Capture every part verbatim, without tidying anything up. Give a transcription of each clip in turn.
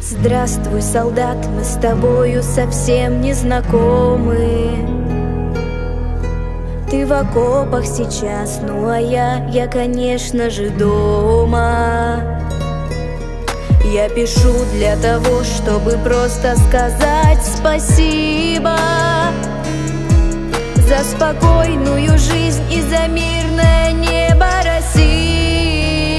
Здравствуй, солдат, мы с тобою совсем не знакомы. Ты в окопах сейчас, ну а я, я, конечно же, дома. Я пишу для того, чтобы просто сказать спасибо за спокойную жизнь и за мирное небо России.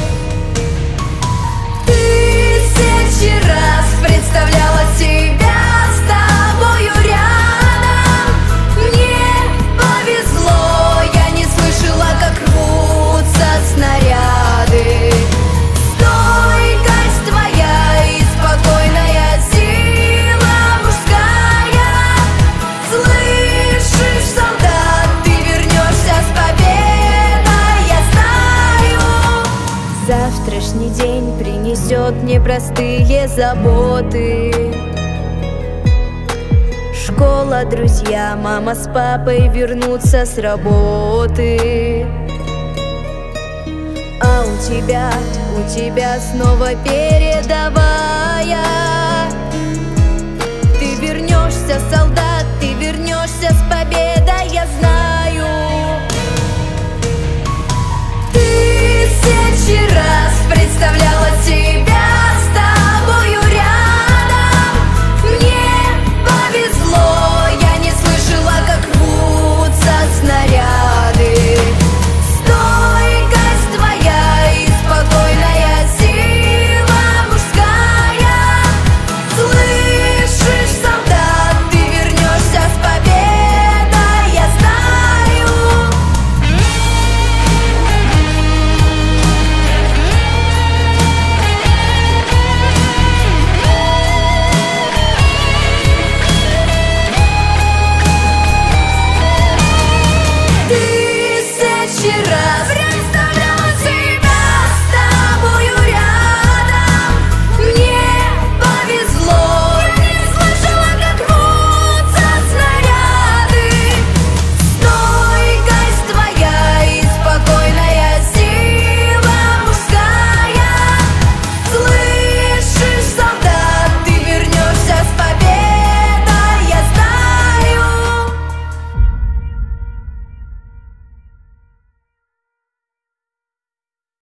Тысячи раз представляла себя с тобою рядом. Мне повезло, я не слышала, как рвутся снаряды. Стойкость твоя и спокойная сила мужская. Слышишь, солдат, ты вернешься с победой, я знаю. Завтрашний день принесет непростые заботы. Школа, друзья, мама с папой вернутся с работы. А у тебя, у тебя снова передовая.